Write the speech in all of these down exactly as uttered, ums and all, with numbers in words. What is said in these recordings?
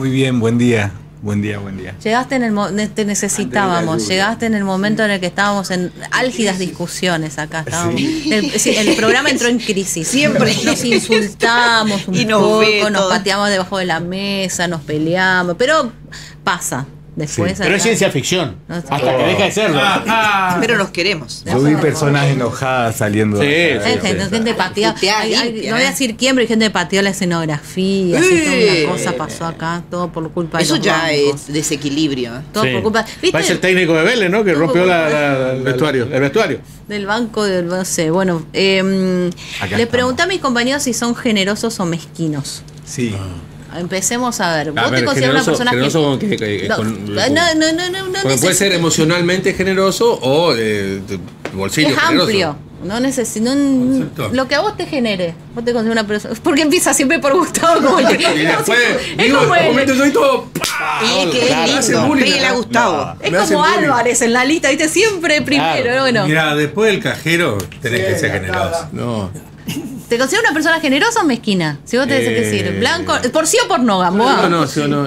Muy bien, buen día. Buen día, buen día. Llegaste en el momento, te necesitábamos, llegaste en el momento en el que estábamos en álgidas discusiones acá. Estábamos, sí. El, sí, el programa entró en crisis. Siempre nos insultamos un y nos poco, nos pateamos debajo de la mesa, nos peleamos, pero pasa. Después, sí. Pero es ciencia ficción, no sé. Hasta oh. que deja de serlo. Ah, ah. Pero nos queremos. Yo vi personas enojadas saliendo. Sí, de sí, sí, sí. Gente pateó. No voy a decir quién, pero hay gente pateó la escenografía. Sí. Así, toda una cosa pasó acá, todo por culpa de Eso los ya bancos. Es desequilibrio. Todo sí. por culpa. ¿Viste? Parece el técnico de Vélez, ¿no? Que rompió la, la, el vestuario. El vestuario. Del banco, del, no sé. Bueno, eh, les pregunté a mis compañeros si son generosos o mezquinos. Sí. Ah. Empecemos a ver. ¿Vos a ver, te consideras una persona generoso que, que, que, no, con, no, no, no, no, no puede necesito. ser emocionalmente generoso o eh, bolsillo es generoso. Amplio. No necesito no, lo que a vos te genere. Vos te consideras una persona. Porque empieza siempre por Gustavo como el que. Y después, es digo, como en momento soy todo. Y es que claro, es lindo. Pégale a Gustavo. No, es como Álvarez en la lista, ¿viste? Siempre primero. Claro. Bueno. Mira, después del cajero tenés sí, que ser generoso. No. ¿Te consideras una persona generosa o mezquina? Si vos te eh, que decir, blanco, por sí o por no, Gamboa. No, no, sí o no.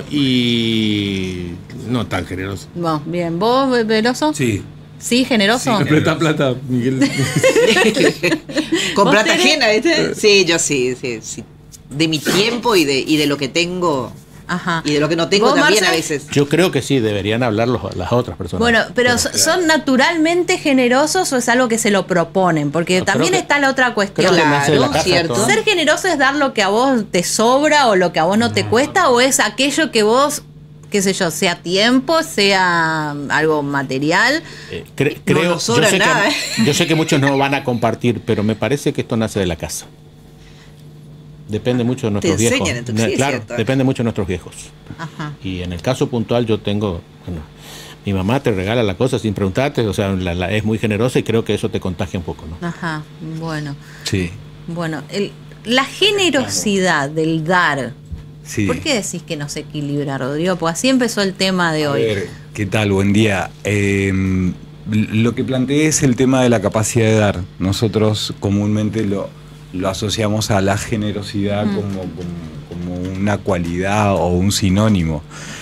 Y no tan generoso. No, bien. ¿Vos, Veloso? Sí. ¿Sí, generoso? Sí, presta plata, Miguel. Con plata ajena, ¿viste? Sí, yo sí, sí, sí. De mi tiempo y de, y de lo que tengo. Ajá. Y de lo que no tengo también Marce? A veces. Yo creo que sí, deberían hablar los, las otras personas. Bueno, pero, pero ¿son claro. naturalmente generosos o es algo que se lo proponen? Porque no, también que, está la otra cuestión. Claro, ¿cierto? ¿Ser generoso es dar lo que a vos te sobra o lo que a vos no, no. te cuesta? ¿O es aquello que vos, qué sé yo, sea tiempo, sea algo material? Eh, cre creo, no nos sobra yo, sé nada, que, ¿eh? yo sé que muchos no van a compartir, pero me parece que esto nace de la casa. Depende mucho de nuestros Te viejos. Entonces, sí, claro, cierto. depende mucho de nuestros viejos. Ajá. Y en el caso puntual yo tengo, bueno, mi mamá te regala la cosa sin preguntarte, o sea, la, la, es muy generosa y creo que eso te contagia un poco, ¿no? Ajá, bueno. Sí. Bueno, el, la generosidad del dar. Sí. ¿Por qué decís que no se equilibra, Rodrigo? Pues así empezó el tema de A hoy. Ver, ¿qué tal? Buen día. Eh, lo que planteé es el tema de la capacidad de dar. Nosotros comúnmente lo... lo asociamos a la generosidad mm. como, como, como una cualidad o un sinónimo.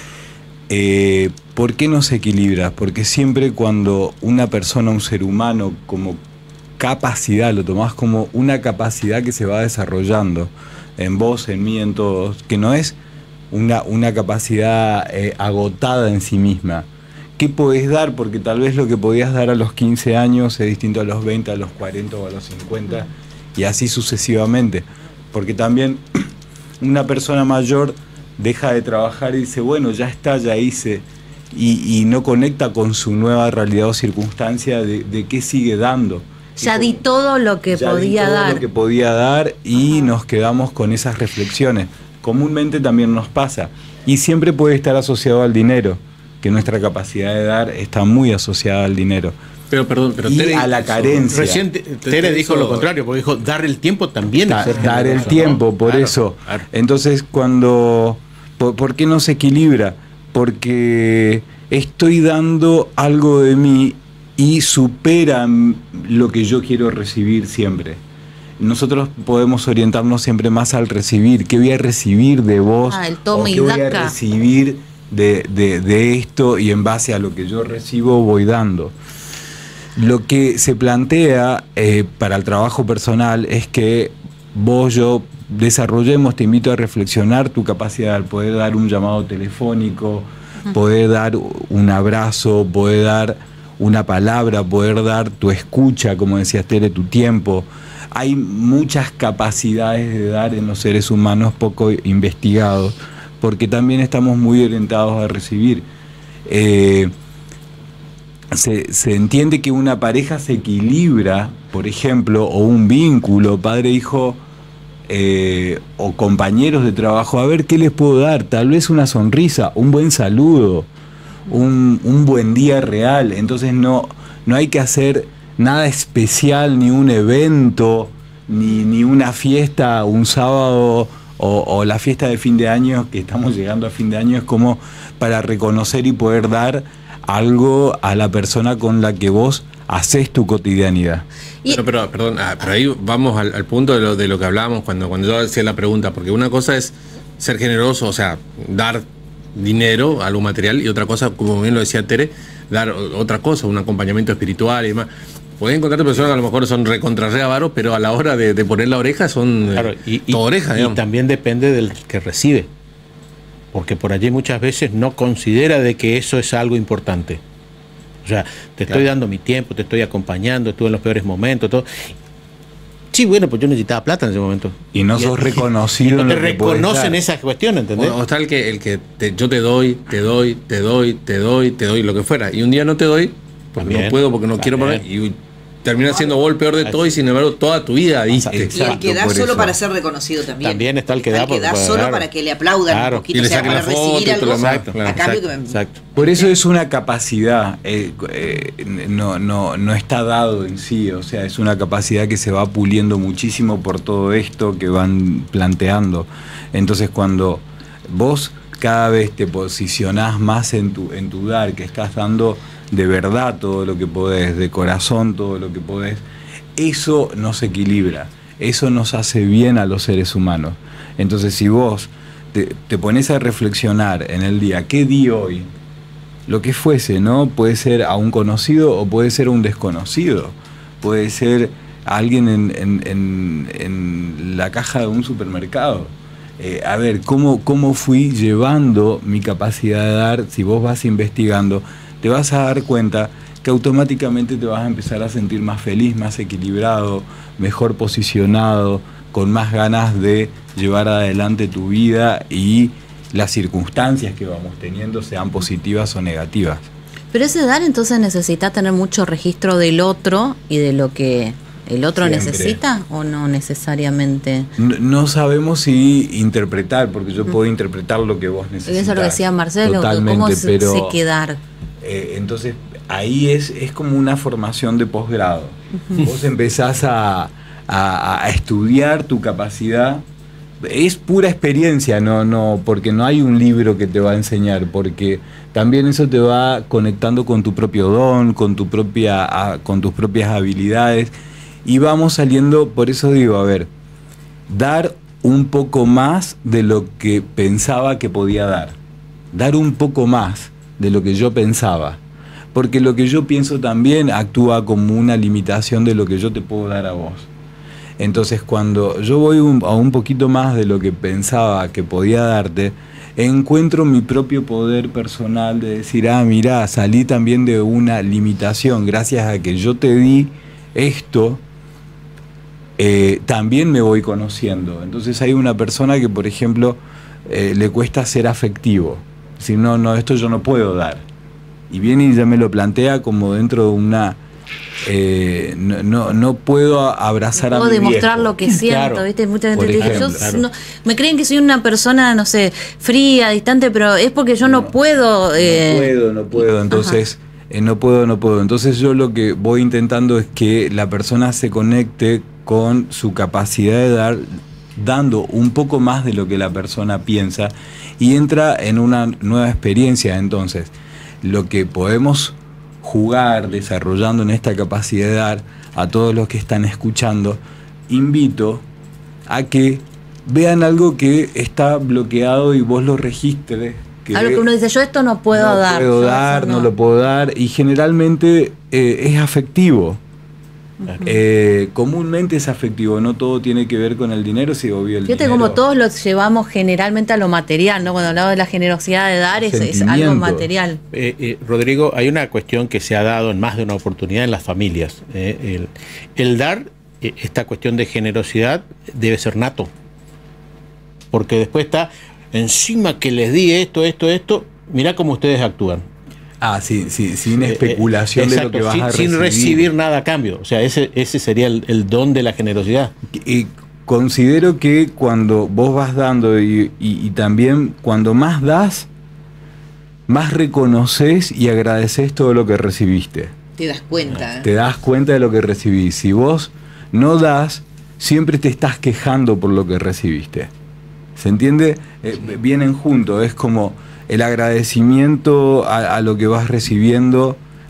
Eh, ¿Por qué no se equilibra? Porque siempre cuando una persona, un ser humano, como capacidad, lo tomás como una capacidad que se va desarrollando en vos, en mí, en todos, que no es una, una capacidad eh, agotada en sí misma. ¿Qué podés dar? Porque tal vez lo que podías dar a los quince años es distinto a los veinte, a los cuarenta o a los cincuenta. Mm. Y así sucesivamente, porque también una persona mayor deja de trabajar y dice, bueno, ya está, ya hice, y, y no conecta con su nueva realidad o circunstancia de, de qué sigue dando. Ya di todo lo que ya podía di todo dar. lo que podía dar y Ajá. nos quedamos con esas reflexiones. Comúnmente también nos pasa, y siempre puede estar asociado al dinero, que nuestra capacidad de dar está muy asociada al dinero. Pero perdón, pero y Tere, a la carencia. Recién Tere dijo lo contrario, porque dijo dar el tiempo también. Da, es dar el tiempo, ¿no? Por claro, eso. Claro. Entonces, cuando. Por, ¿Por qué no se equilibra? Porque estoy dando algo de mí y supera lo que yo quiero recibir siempre. Nosotros podemos orientarnos siempre más al recibir. ¿Qué voy a recibir de vos? Ah, el toma o y ¿qué voy daca. a recibir de, de, de esto? Y en base a lo que yo recibo voy dando. Lo que se plantea eh, para el trabajo personal es que vos, yo, desarrollemos, te invito a reflexionar tu capacidad de poder dar un llamado telefónico, uh-huh. poder dar un abrazo, poder dar una palabra, poder dar tu escucha, como decías Tere, tu tiempo. Hay muchas capacidades de dar en los seres humanos poco investigados, porque también estamos muy orientados a recibir. Eh, Se, se entiende que una pareja se equilibra, por ejemplo, o un vínculo, padre-hijo, eh, o compañeros de trabajo, a ver qué les puedo dar, tal vez una sonrisa, un buen saludo, un, un buen día real. Entonces no, no hay que hacer nada especial, ni un evento, ni, ni una fiesta, un sábado, o, o la fiesta de fin de año, que estamos llegando a fin de año, es como para reconocer y poder dar algo a la persona con la que vos haces tu cotidianidad. Pero, pero, perdón, ah, pero ahí vamos al, al punto de lo, de lo que hablábamos cuando, cuando yo hacía la pregunta, porque una cosa es ser generoso, o sea, dar dinero, algo material, y otra cosa, como bien lo decía Tere, dar otra cosa, un acompañamiento espiritual y demás. Podés encontrarte personas que a lo mejor son recontra re avaros, pero a la hora de, de poner la oreja son claro, y, todo y, oreja. Y también depende del que recibe, porque por allí muchas veces no considera de que eso es algo importante. O sea, te claro. estoy dando mi tiempo, te estoy acompañando, estuve en los peores momentos, todo. Sí, bueno, pues yo necesitaba plata en ese momento. Y no y, sos reconocido. Y no te reconocen esas cuestiones, ¿entendés? O, o está el que, el que te, yo te doy, te doy, te doy, te doy, te doy, lo que fuera. Y un día no te doy, porque también, no puedo, porque no también. quiero pagar. Y termina siendo vos el peor de todo y sin embargo toda tu vida diste. Exacto, y el que da solo eso. Para ser reconocido también. También está el que da, el que da solo dar. Para que le aplaudan claro. un poquito, y le o sea, para recibir algo exacto, claro. a cambio exacto, que me... exacto. Por eso es una capacidad, eh, eh, no, no, no está dado en sí, o sea, es una capacidad que se va puliendo muchísimo por todo esto que van planteando. Entonces cuando vos cada vez te posicionás más en tu, en tu dar, que estás dando de verdad todo lo que podés, de corazón todo lo que podés, eso nos equilibra, eso nos hace bien a los seres humanos. Entonces si vos te, te pones a reflexionar en el día, ¿qué di hoy? Lo que fuese, ¿no? Puede ser a un conocido o puede ser a un desconocido, puede ser a alguien en, en, en, en la caja de un supermercado. Eh, a ver, ¿cómo, ¿cómo fui llevando mi capacidad de dar? Si vos vas investigando, te vas a dar cuenta que automáticamente te vas a empezar a sentir más feliz, más equilibrado, mejor posicionado, con más ganas de llevar adelante tu vida y las circunstancias que vamos teniendo, sean positivas o negativas. Pero ese dar entonces necesita tener mucho registro del otro y de lo que el otro Siempre. necesita, o no necesariamente. No, no sabemos si interpretar, porque yo puedo interpretar lo que vos necesitas. Eso es lo que decía Marcelo, totalmente, cómo se, pero, se quedar. Eh, entonces ahí es, es como una formación de posgrado. Uh-huh. Vos empezás a, a, a estudiar tu capacidad. Es pura experiencia, no, no, porque no hay un libro que te va a enseñar, porque también eso te va conectando con tu propio don, con tu propia, a, con tus propias habilidades, y vamos saliendo. Por eso digo, a ver, dar un poco más de lo que pensaba que podía dar, dar un poco más de lo que yo pensaba, porque lo que yo pienso también actúa como una limitación de lo que yo te puedo dar a vos. Entonces cuando yo voy un, a un poquito más de lo que pensaba que podía darte, encuentro mi propio poder personal de decir, ah, mirá, salí también de una limitación, gracias a que yo te di esto, eh, también me voy conociendo. Entonces hay una persona que, por ejemplo, eh, le cuesta ser afectivo, si no, no, esto yo no puedo dar, y viene y ya me lo plantea como dentro de una... Eh, no, no, no puedo abrazar no puedo a mi demostrar viejo. lo que siento, claro. ¿Viste? Mucha gente dice, ejemplo, yo claro. no, me creen que soy una persona, no sé, fría, distante, pero es porque yo no, no puedo. Eh... No puedo, no puedo, entonces eh, no puedo, no puedo. Entonces yo lo que voy intentando es que la persona se conecte con su capacidad de dar, dando un poco más de lo que la persona piensa, y entra en una nueva experiencia. Entonces, lo que podemos jugar desarrollando en esta capacidad de dar a todos los que están escuchando, invito a que vean algo que está bloqueado y vos lo registres. Que algo que uno dice, yo esto no puedo no dar. Puedo dar no. no lo puedo dar, y generalmente eh, es afectivo. Uh-huh. Eh, comúnmente es afectivo, no todo tiene que ver con el dinero, si obvio el Fíjate dinero. como todos lo llevamos generalmente a lo material, ¿no? Cuando hablamos de la generosidad de dar es, es algo material. Eh, eh, Rodrigo, hay una cuestión que se ha dado en más de una oportunidad en las familias. Eh, el, el dar, eh, esta cuestión de generosidad debe ser nato, porque después está encima que les di esto, esto, esto, mirá cómo ustedes actúan. Ah, sí, sí, sin especulación eh, eh, de lo que vas sin, a recibir. Sin recibir nada a cambio. O sea, ese, ese sería el, el don de la generosidad. Y considero que cuando vos vas dando y, y, y también cuando más das, más reconoces y agradeces todo lo que recibiste. Te das cuenta. ¿eh? Te das cuenta de lo que recibís. Si vos no das, siempre te estás quejando por lo que recibiste. ¿Se entiende? Eh, vienen juntos, es como... El agradecimiento a, a lo que vas recibiendo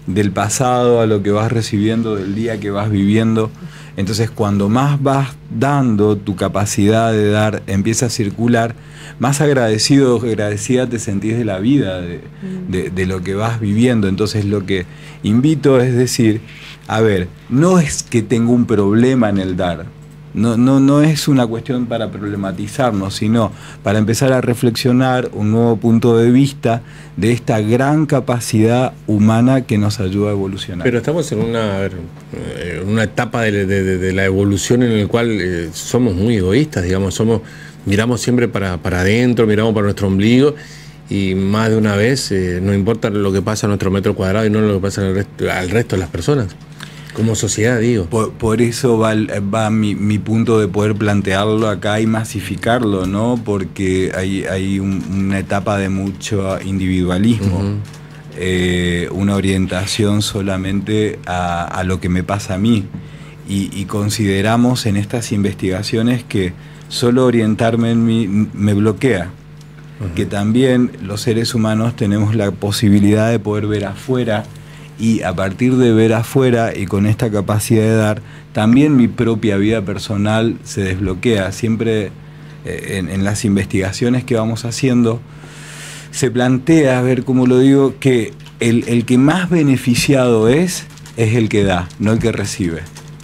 del pasado a lo que vas recibiendo del día que vas viviendo. Entonces, cuando más vas dando, tu capacidad de dar empieza a circular, más agradecido o agradecida te sentís de la vida, de, de, de lo que vas viviendo. Entonces, lo que invito es decir, a ver, no es que tengo un problema en el dar, no, no, no es una cuestión para problematizarnos, sino para empezar a reflexionar un nuevo punto de vista de esta gran capacidad humana que nos ayuda a evolucionar. Pero estamos en una, a ver, en una etapa de, de, de la evolución en la cual eh, somos muy egoístas, digamos, somos, miramos siempre para, para adentro, miramos para nuestro ombligo, y más de una vez eh, no importa lo que pasa a nuestro metro cuadrado y no lo que pasa al resto, al resto de las personas. Como sociedad, digo. Por, por eso va, va mi, mi punto de poder plantearlo acá y masificarlo, ¿no? Porque hay, hay un, una etapa de mucho individualismo, uh-huh. eh, una orientación solamente a, a lo que me pasa a mí. Y, y consideramos en estas investigaciones que solo orientarme en mí me bloquea. Uh-huh. Que también los seres humanos tenemos la posibilidad de poder ver afuera, y a partir de ver afuera y con esta capacidad de dar, también mi propia vida personal se desbloquea. Siempre eh, en, en las investigaciones que vamos haciendo se plantea, a ver cómo lo digo, que el, el que más beneficiado es, es el que da, no el que recibe.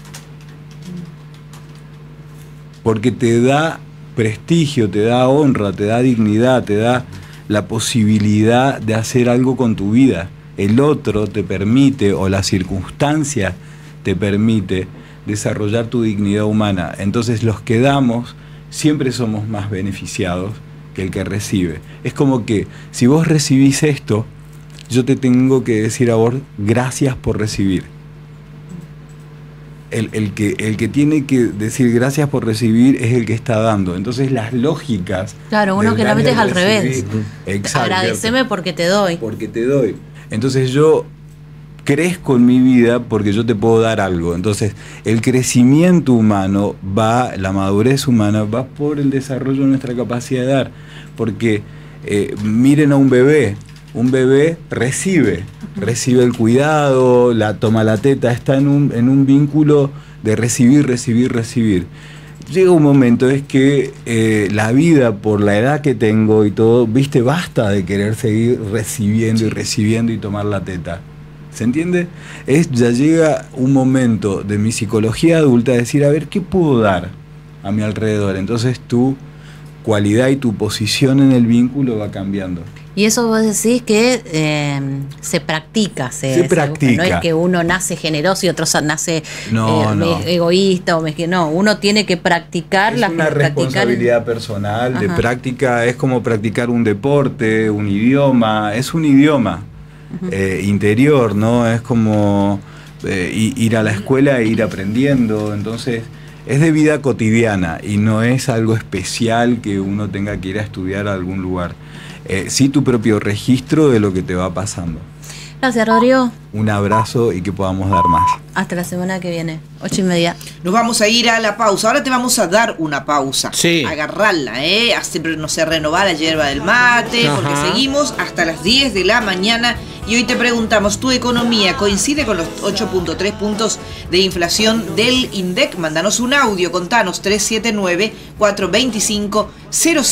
Porque te da prestigio, te da honra, te da dignidad, te da la posibilidad de hacer algo con tu vida. El otro te permite, o la circunstancia te permite, desarrollar tu dignidad humana. Entonces los que damos siempre somos más beneficiados que el que recibe. Es como que si vos recibís esto, yo te tengo que decir a vos, gracias por recibir. El, el, que, el que tiene que decir gracias por recibir es el que está dando. Entonces las lógicas... Claro, uno que la metes al revés. Exacto. Agradeceme porque te doy. Porque te doy. Entonces yo crezco en mi vida porque yo te puedo dar algo. Entonces el crecimiento humano va, la madurez humana va por el desarrollo de nuestra capacidad de dar. Porque eh, miren a un bebé, un bebé recibe, recibe el cuidado, la toma la teta, está en un, en un vínculo de recibir, recibir, recibir. Llega un momento, es que eh, la vida, por la edad que tengo y todo, viste, basta de querer seguir recibiendo y recibiendo y tomar la teta. ¿Se entiende? Es, ya llega un momento de mi psicología adulta de decir, a ver, ¿qué puedo dar a mi alrededor? Entonces tu cualidad y tu posición en el vínculo va cambiando. Y eso vos decís que eh, se practica, se, se practica. No es que uno nace generoso y otro nace no, eh, no. egoísta o mezquino. No, uno tiene que practicar. Es la, una practicar... responsabilidad personal. Ajá. De práctica, es como practicar un deporte, un idioma, es un idioma eh, interior, ¿no? Es como eh, ir a la escuela e ir aprendiendo. Entonces es de vida cotidiana y no es algo especial que uno tenga que ir a estudiar a algún lugar. Eh, sí, tu propio registro de lo que te va pasando. Gracias, Rodrigo. Un abrazo y que podamos dar más. Hasta la semana que viene, ocho y media. Nos vamos a ir a la pausa. Ahora te vamos a dar una pausa. Sí. Agarrarla, ¿eh? Hace, no sé, renovar la hierba del mate, ajá, porque seguimos hasta las diez de la mañana. Y hoy te preguntamos, ¿tu economía coincide con los ocho punto tres puntos de inflación del INDEC? Mándanos un audio, contanos tres siete nueve, cuatro dos cinco, cero